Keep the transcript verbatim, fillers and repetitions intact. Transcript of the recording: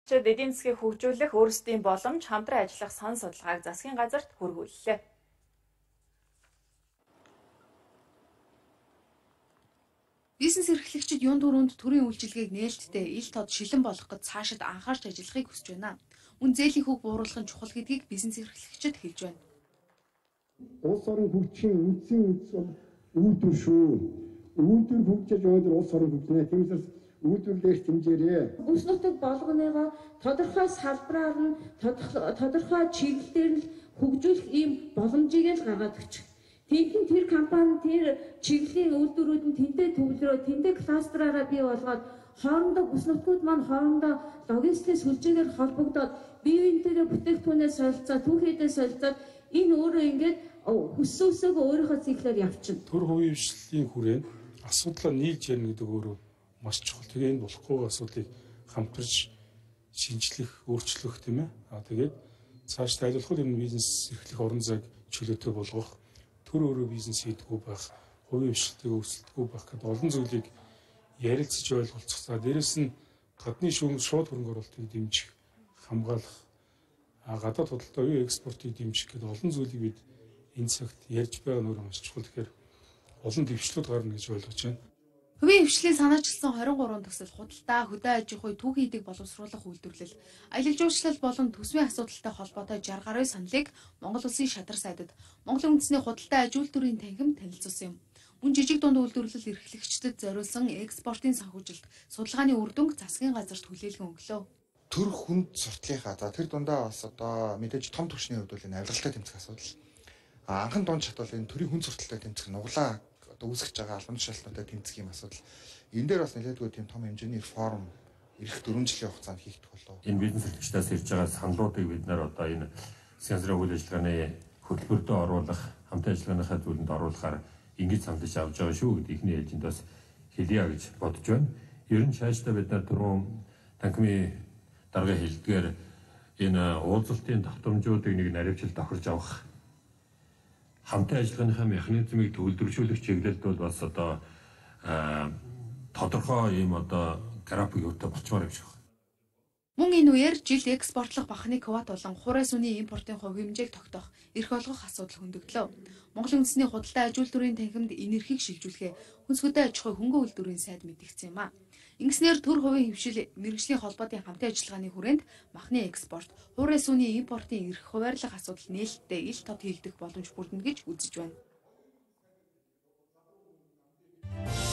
эрхлэгчид эдийн засгийг хөгжүүлэх өөрсдийн боломж хамтран ажиллах сан судалгааг засгийн газарт хүргүүллээ. Бизнес эрхлэгчид юун дөрөнд төрийн үйлчилгээг нээлттэй ил тод шилэн болгох гэж цаашид анхаарч ажиллахыг хүсэж байна. Мөн зээлийн хөг бууруулах нь чухал гэдгийг бизнес эрхлэгчид хэлж байна. Улс орон хөгжихийн үндсэн үндэс бол үйлдвэр шүү. Үйлдвэр хөгжиж өнөөдөр улс орон хөгжинэ. Тиймээс үйлдвэрлэлт хэмжээрээ. Бүс нутаг болгоныгоо тодорхой салбараар нь тодорхой чиглэлээр нь хөгжүүлэх ийм боломжийг л гаргаад өгчих. Тэгвэл тэр компани тэр чиглэлийн үйлдвэрүүд нь тэнтэй төвлөрөө тэнтэй кластераараа бий болгоод хоорондоо бүс нутгууд маань хоорондоо логистикийн сүлжээгээр холбогдоод бие биентэйгээ бүтээгдэхүүнээ солилцоод түүхийдээ солилцоод энэ өөрөө ингээд хүссэн үсээгөө өөрийнхөө циклээр явчихна. Төр хувийн хвшлийн хүрээнд асуудлаа нийлж ярина гэдэг өөрөө маш чухал. Тэгээ энэ болохгүй асуудлыг хамтарч шинжлэх, өөрчлөх тийм ээ. Аа тэгээд цааш тайлбарлахад энэ бизнес эрхлэх орон зайг чөлөөтэй болгох, төр өөрөө бизнес хийдэггүй байх, хувийн хвшилтэйг өсөлтгүй байх гэдэг олон зүйлийг ярилцаж ойлголцох. За дээрэс нь гадны шууд хөрөнгө оруулалтыг дэмжих, хамгаалах, гадаад худалдаа оюун экспортыг дэмжих гэдэг олон зүйлийг бид энэ цагт ярьж байгаа нь маш чухал. Тэгэхээр олон дэвшлүүд гарна гэж ойлгож байна. Хувийн хвшлийн санаачилсан хорин гурван төсөл худалдаа, хөдөө аж ахуй, түүхийн эдийг боловсруулах үйлдвэрлэл, аялал жуулчлал болон төсвийн асуудалтай холбоотой шарх гаруй саналыг Монгол Улсын шадар сайдад Монголын үндэсний худалдаа аж үйлдвэрийн танхим танилцуулсан юм. Мөн жижиг дунд үйлдвэрлэл эрхлэгчдэд зориулсан экспортын санхүүжилт, судалгааны үр дүнг засгийн газарт хүлээлгэн өглөө. Төр хүнд сурталынхаа за тэр дундаа бас одоо мэдээж том түвшний хувьд бол энэ авиралтай тэмцэх асуудал. Анхан дунд шат бол энэ төрийн хүн сурталтай тэмцэх нуглаа одоо үүсгэж байгаа албан тушаалтнуудад тэмцэх юм асуудал. Энэ дээр бас нэлээдгүй тийм том хэмжээний реформ эх дөрвөн жилийн хугацаанд хийгдэх болов. Энэ бизнес эрхлэгчдээс ирж байгаа саналуудыг бид нар одоо энэ сэнсрийн үйл ажиллагааны хөтөлбөртөө оруулах, хамтын ажиллагааныхаа зүйлэнд оруулахаар ингэж саналж авч байгаа шүү гэдэг ихний ээлжинд бас хэлье гэж бодож байна. Ер нь цаашдаа бид нар түрүүн танхимын дарга хэлдгээр энэ уулзалтын давтамжуудыг нэг наривчлалд тохирж авах хамтын ажиллагааныхаа механизмыг төвлөрүүлэх чиглэлд бол бас одоо тодорхой ийм одоо график юутай болчмаар юм шиг байна. Мөн энэ үеэр жилд экспортлох бахны квот болон хураас үний импортын хувь хэмжээг тогтоох, эрх олгох асуудал хөндөгдлөө. Монголын үндэсний худалдаа аж үйлдвэрийн танхимд энэ эрхийг шилжүүлэхээ хүнс хөдөө аж ахуй хөнгөн үйлдвэрийн сайд мэдгдсэн юм а. Ингэснээр төр хувийн хвшил мэргэжлийн холбоотын хамтын ажиллагааны хүрээнд махны экспорт, хураас үний импортын эрх хуваарлах асуудал нээлттэй ил тод хийгдэх боломж бүрдэнэ гэж үзэж байна.